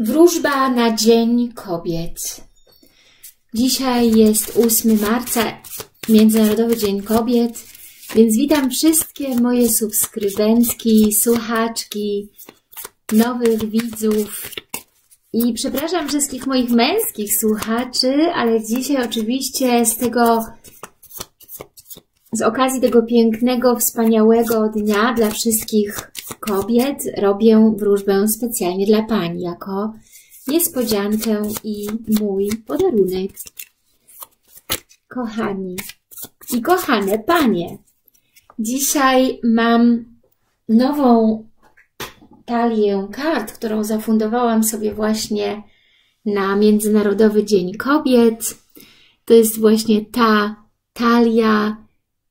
Wróżba na Dzień Kobiet. Dzisiaj jest 8 marca, Międzynarodowy Dzień Kobiet, więc witam wszystkie moje subskrybentki, słuchaczki, nowych widzów i przepraszam wszystkich moich męskich słuchaczy, ale dzisiaj oczywiście z okazji tego pięknego, wspaniałego dnia dla wszystkich kobiet robię wróżbę specjalnie dla Pań, jako niespodziankę i mój podarunek. Kochani i kochane Panie, dzisiaj mam nową talię kart, którą zafundowałam sobie właśnie na Międzynarodowy Dzień Kobiet. To jest właśnie ta talia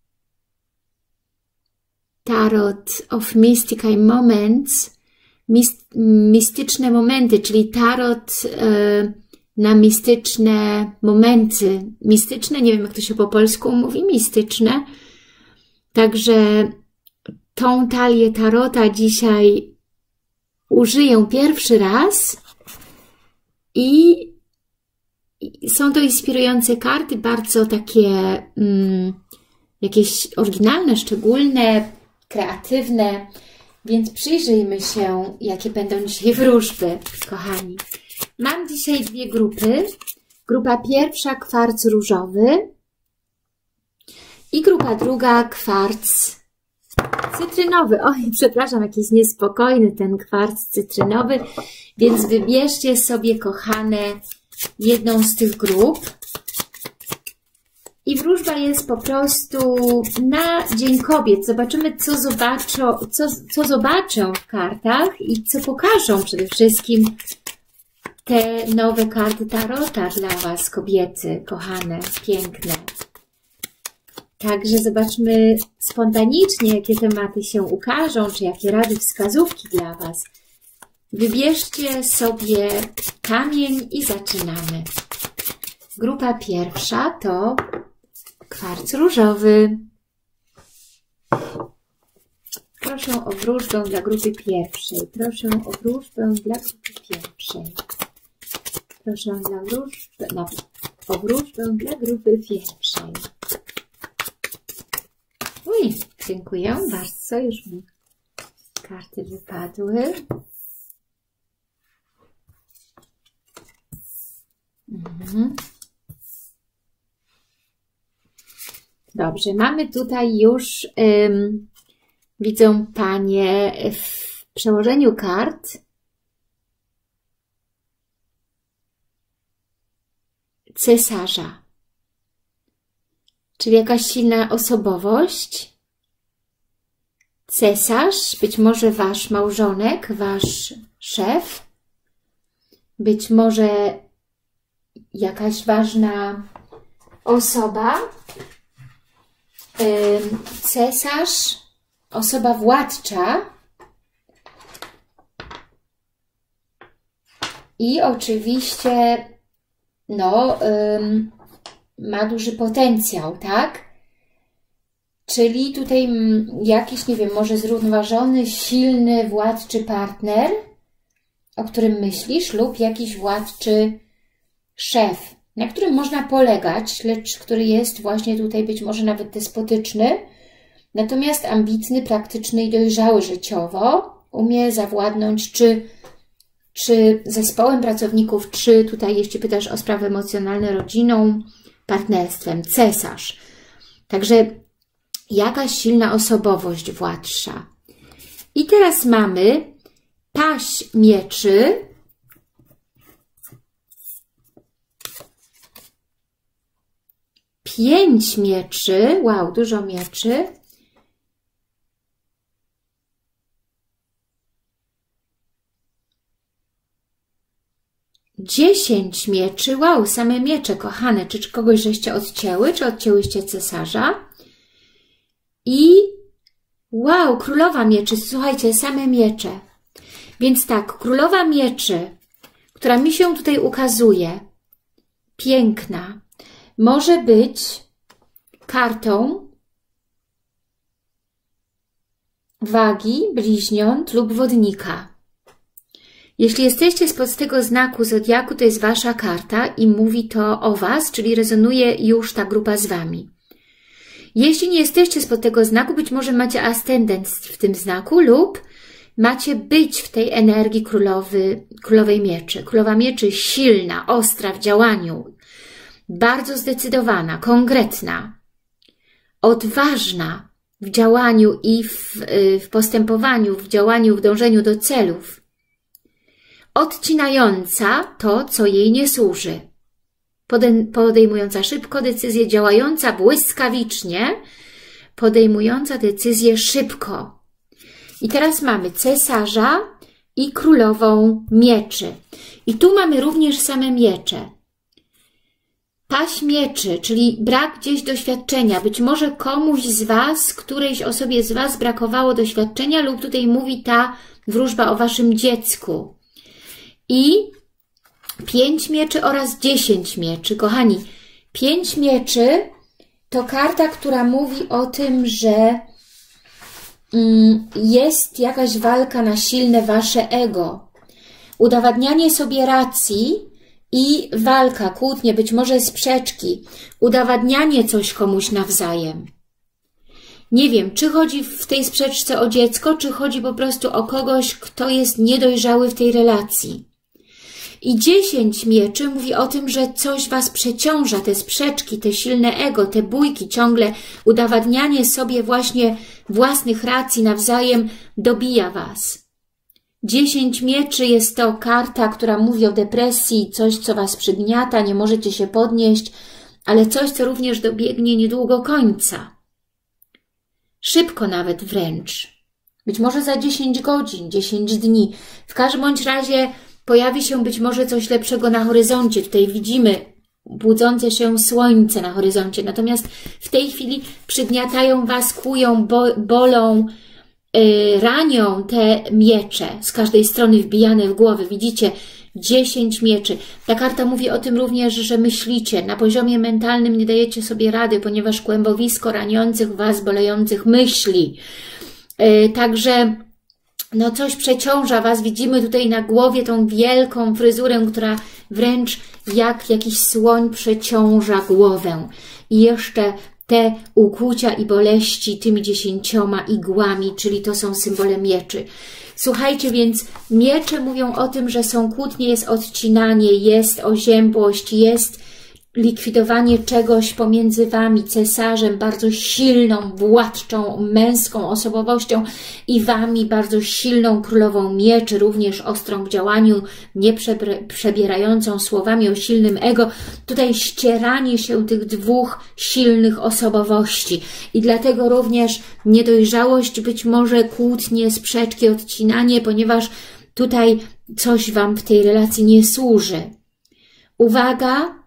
Tarot of Mystical Moments, mistyczne momenty, czyli tarot na mistyczne momenty. Mistyczne, nie wiem jak to się po polsku mówi, mistyczne. Także tą talię tarota dzisiaj użyję pierwszy raz i są to inspirujące karty, bardzo takie jakieś oryginalne, szczególne, kreatywne, więc przyjrzyjmy się, jakie będą dzisiaj wróżby, kochani. Mam dzisiaj dwie grupy. Grupa pierwsza kwarc różowy i grupa druga kwarc cytrynowy. Oj, przepraszam, jakiś niespokojny ten kwarc cytrynowy, więc wybierzcie sobie, kochane, jedną z tych grup. I wróżba jest po prostu na Dzień Kobiet. Zobaczymy, co zobaczą w kartach i co pokażą przede wszystkim te nowe karty tarota dla Was, kobiety, kochane, piękne. Także zobaczmy spontanicznie, jakie tematy się ukażą, czy jakie rady, wskazówki dla Was. Wybierzcie sobie kamień i zaczynamy. Grupa pierwsza to kwarc różowy. Proszę o wróżbę dla grupy pierwszej. Proszę o wróżbę dla grupy pierwszej. Proszę o wróżbę dla grupy pierwszej. Uj, dziękuję bardzo. Już mi karty wypadły. Dobrze, mamy tutaj już, widzą Panie w przełożeniu kart cesarza, czyli jakaś silna osobowość. Cesarz, być może Wasz małżonek, Wasz szef, być może jakaś ważna osoba. Cesarz, osoba władcza i oczywiście ma duży potencjał, tak? Czyli tutaj jakiś, nie wiem, może zrównoważony, silny, władczy partner, o którym myślisz, lub jakiś władczy szef, na którym można polegać, lecz który jest właśnie tutaj być może nawet despotyczny, natomiast ambitny, praktyczny i dojrzały życiowo, umie zawładnąć czy zespołem pracowników, czy tutaj, jeśli pytasz o sprawy emocjonalne, rodziną, partnerstwem, cesarz. Także jakaś silna osobowość władcza. I teraz mamy paź mieczy, 5 mieczy, wow, dużo mieczy, 10 mieczy, wow, same miecze, kochane, czy kogoś żeście odcięły, czy odcięłyście cesarza? I wow, królowa mieczy, słuchajcie, same miecze. Więc tak, królowa mieczy, która mi się tutaj ukazuje, piękna, może być kartą wagi, bliźniąt lub wodnika. Jeśli jesteście spod tego znaku zodiaku, to jest Wasza karta i mówi to o Was, czyli rezonuje już ta grupa z Wami. Jeśli nie jesteście spod tego znaku, być może macie ascendent w tym znaku lub macie być w tej energii królowej mieczy. Królowa mieczy silna, ostra w działaniu, bardzo zdecydowana, konkretna, odważna w działaniu i w postępowaniu, w działaniu, w dążeniu do celów. Odcinająca to, co jej nie służy. Podejmująca szybko decyzje, działająca błyskawicznie, podejmująca decyzje szybko. I teraz mamy cesarza i królową mieczy. I tu mamy również same miecze. Paź mieczy, czyli brak gdzieś doświadczenia. Być może komuś z Was, którejś osobie z Was brakowało doświadczenia lub tutaj mówi ta wróżba o Waszym dziecku. I 5 mieczy oraz 10 mieczy. Kochani, 5 mieczy to karta, która mówi o tym, że jest jakaś walka na silne Wasze ego. Udowadnianie sobie racji i walka, kłótnie, być może sprzeczki. Udowadnianie coś komuś nawzajem. Nie wiem, czy chodzi w tej sprzeczce o dziecko, czy chodzi po prostu o kogoś, kto jest niedojrzały w tej relacji. I 10 mieczy mówi o tym, że coś Was przeciąża, te sprzeczki, te silne ego, te bójki, ciągle udowadnianie sobie właśnie własnych racji nawzajem dobija Was. 10 mieczy jest to karta, która mówi o depresji, coś, co Was przygniata, nie możecie się podnieść, ale coś, co również dobiegnie niedługo końca. Szybko nawet wręcz. Być może za 10 godzin, 10 dni. W każdym bądź razie pojawi się być może coś lepszego na horyzoncie. Tutaj widzimy budzące się słońce na horyzoncie. Natomiast w tej chwili przygniatają Was, kłują, bolą, ranią te miecze. Z każdej strony wbijane w głowę. Widzicie? 10 mieczy. Ta karta mówi o tym również, że myślicie. Na poziomie mentalnym nie dajecie sobie rady, ponieważ kłębowisko raniących Was, bolejących myśli. Także no coś przeciąża Was. Widzimy tutaj na głowie tą wielką fryzurę, która wręcz jak jakiś słoń przeciąża głowę. I jeszcze te ukłucia i boleści tymi 10 igłami, czyli to są symbole mieczy. Słuchajcie, więc miecze mówią o tym, że są kłótnie, jest odcinanie, jest oziębłość, jest likwidowanie czegoś pomiędzy Wami, cesarzem, bardzo silną, władczą, męską osobowością i Wami, bardzo silną królową mieczy, również ostrą w działaniu, nie przebierającą słowami o silnym ego. Tutaj ścieranie się tych dwóch silnych osobowości i dlatego również niedojrzałość, być może kłótnie, sprzeczki, odcinanie, ponieważ tutaj coś Wam w tej relacji nie służy. Uwaga!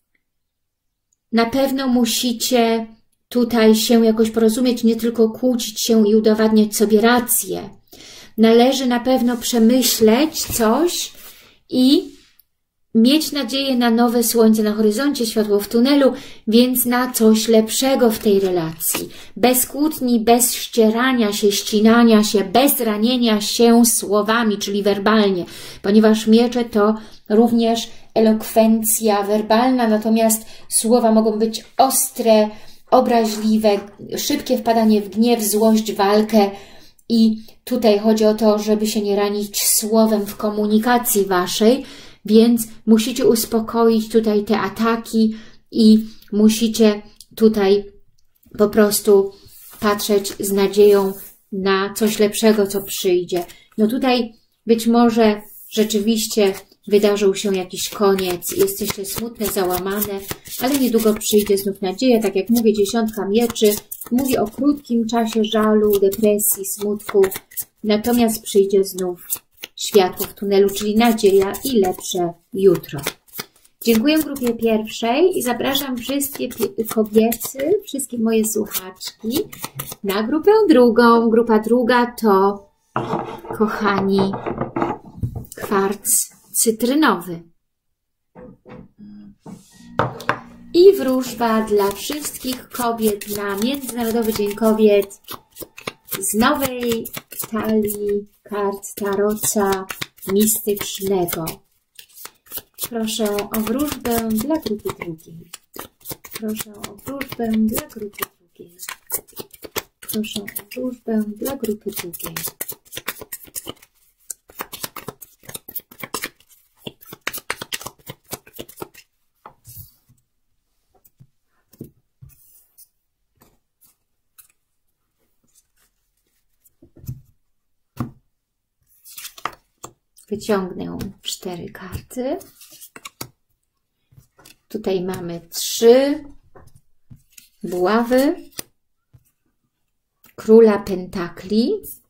Na pewno musicie tutaj się jakoś porozumieć, nie tylko kłócić się i udowadniać sobie rację. Należy na pewno przemyśleć coś i mieć nadzieję na nowe słońce na horyzoncie, światło w tunelu, więc na coś lepszego w tej relacji. Bez kłótni, bez ścierania się, ścinania się, bez ranienia się słowami, czyli werbalnie, ponieważ miecze to również elokwencja werbalna, natomiast słowa mogą być ostre, obraźliwe, szybkie wpadanie w gniew, złość, walkę i tutaj chodzi o to, żeby się nie ranić słowem w komunikacji Waszej, więc musicie uspokoić tutaj te ataki i musicie tutaj po prostu patrzeć z nadzieją na coś lepszego, co przyjdzie. No tutaj być może rzeczywiście wydarzył się jakiś koniec, jesteście smutne, załamane, ale niedługo przyjdzie znów nadzieja. Tak jak mówię, 10 mieczy mówi o krótkim czasie żalu, depresji, smutku, natomiast przyjdzie znów światło w tunelu, czyli nadzieja i lepsze jutro. Dziękuję grupie pierwszej i zapraszam wszystkie kobiety, wszystkie moje słuchaczki na grupę drugą. Grupa druga to, kochani, kwarc cytrynowy. I wróżba dla wszystkich kobiet na Międzynarodowy Dzień Kobiet z nowej talii kart tarota mistycznego. Proszę o wróżbę dla grupy drugiej. Proszę o wróżbę dla grupy drugiej. Proszę o wróżbę dla grupy drugiej. Wyciągnę 4 karty. Tutaj mamy 3 buławy, króla pentakli,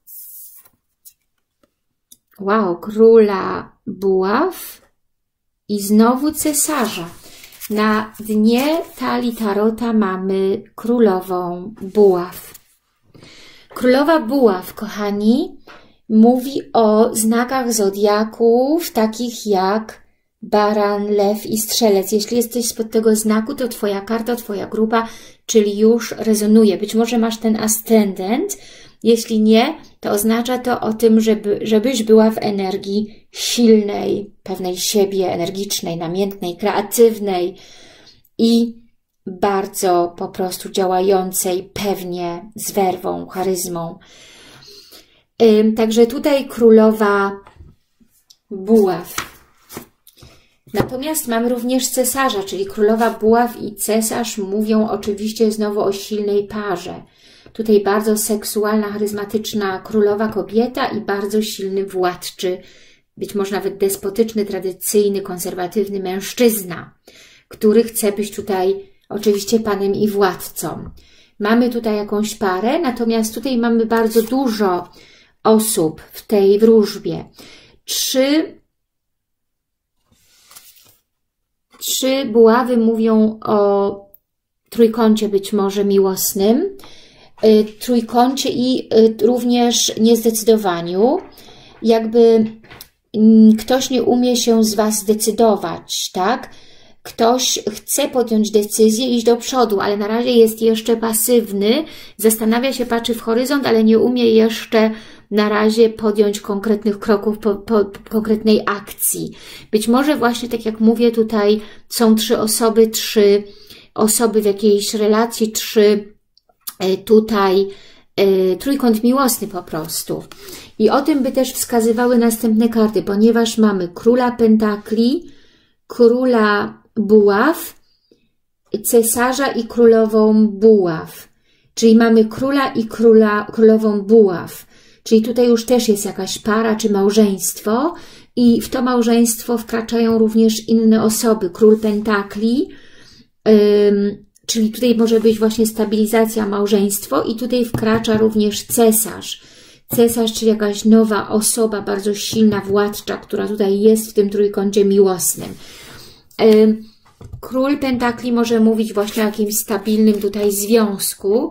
wow, króla buław i znowu cesarza. Na dnie talii tarota mamy królową buław. Królowa buław, kochani, mówi o znakach zodiaków, takich jak baran, lew i strzelec. Jeśli jesteś spod tego znaku, to Twoja karta, Twoja grupa, czyli już rezonuje. Być może masz ten ascendent. Jeśli nie, to oznacza to o tym, żebyś była w energii silnej, pewnej siebie, energicznej, namiętnej, kreatywnej i bardzo po prostu działającej pewnie, z werwą, charyzmą. Także tutaj królowa buław. Natomiast mamy również cesarza, czyli królowa buław i cesarz mówią oczywiście znowu o silnej parze. Tutaj bardzo seksualna, charyzmatyczna królowa kobieta i bardzo silny władczy, być może nawet despotyczny, tradycyjny, konserwatywny mężczyzna, który chce być tutaj oczywiście panem i władcą. Mamy tutaj jakąś parę, natomiast tutaj mamy bardzo dużo osób w tej wróżbie. Trzy buławy mówią o trójkącie być może miłosnym, trójkącie i również niezdecydowaniu. Jakby ktoś nie umie się z Was zdecydować, tak? Ktoś chce podjąć decyzję, iść do przodu, ale na razie jest jeszcze pasywny, zastanawia się, patrzy w horyzont, ale nie umie jeszcze na razie podjąć konkretnych kroków, konkretnej akcji. Być może właśnie, tak jak mówię, tutaj są 3 osoby w jakiejś relacji, 3 tutaj trójkąt miłosny po prostu. I o tym by też wskazywały następne karty, ponieważ mamy króla pentakli, króla buław, cesarza i królową buław. Czyli mamy króla i królową buław. Czyli tutaj już też jest jakaś para czy małżeństwo i w to małżeństwo wkraczają również inne osoby. Król pentakli, czyli tutaj może być właśnie stabilizacja, małżeństwo i tutaj wkracza również cesarz. Cesarz, czyli jakaś nowa osoba, bardzo silna, władcza, która tutaj jest w tym trójkącie miłosnym. Król pentakli może mówić właśnie o jakimś stabilnym tutaj związku.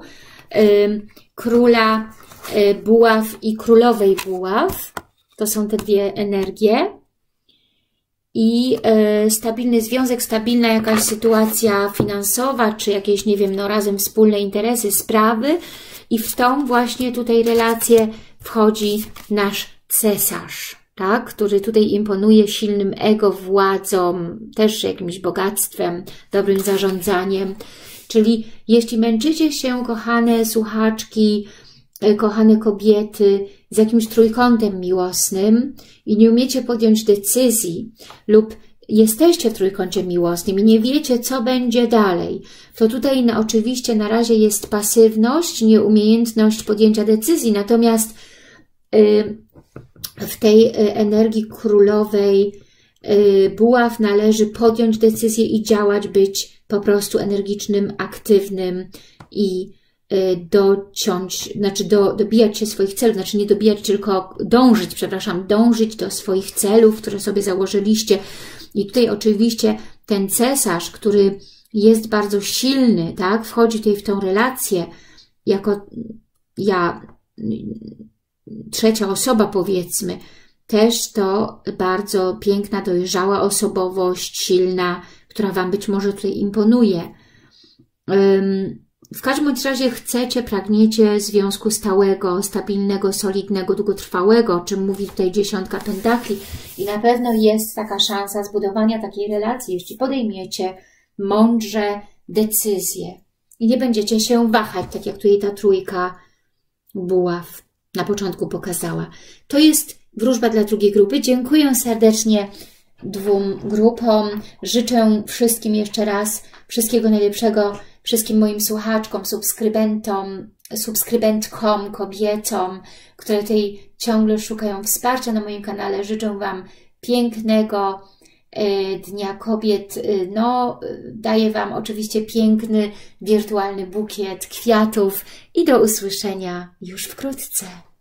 Króla buław i królowej buław. To są te 2 energie. I stabilny związek, stabilna jakaś sytuacja finansowa, czy jakieś, nie wiem, no razem wspólne interesy, sprawy. I w tą właśnie tutaj relację wchodzi nasz cesarz, tak? Który tutaj imponuje silnym ego, władzą, też jakimś bogactwem, dobrym zarządzaniem. Czyli jeśli męczycie się, kochane słuchaczki, kochane kobiety, z jakimś trójkątem miłosnym i nie umiecie podjąć decyzji lub jesteście w trójkącie miłosnym i nie wiecie, co będzie dalej, to tutaj oczywiście na razie jest pasywność, nieumiejętność podjęcia decyzji, natomiast w tej energii królowej buław należy podjąć decyzję i działać, być po prostu energicznym, aktywnym i dobijać się swoich celów, znaczy nie dobijać, tylko dążyć, przepraszam, dążyć do swoich celów, które sobie założyliście. I tutaj oczywiście ten cesarz, który jest bardzo silny, tak, wchodzi tutaj w tą relację jako trzecia osoba, powiedzmy, też to bardzo piękna, dojrzała osobowość, silna, która Wam być może tutaj imponuje. w każdym bądź razie chcecie, pragniecie związku stałego, stabilnego, solidnego, długotrwałego, o czym mówi tutaj 10 pentakli. I na pewno jest taka szansa zbudowania takiej relacji, jeśli podejmiecie mądrze decyzje. I nie będziecie się wahać, tak jak tutaj ta trójka buław na początku pokazała. To jest wróżba dla drugiej grupy. Dziękuję serdecznie 2 grupom. Życzę wszystkim jeszcze raz wszystkiego najlepszego, wszystkim moim słuchaczkom, subskrybentkom, kobietom, które tutaj ciągle szukają wsparcia na moim kanale. Życzę Wam pięknego Dnia Kobiet. No, daję Wam oczywiście piękny, wirtualny bukiet kwiatów i do usłyszenia już wkrótce.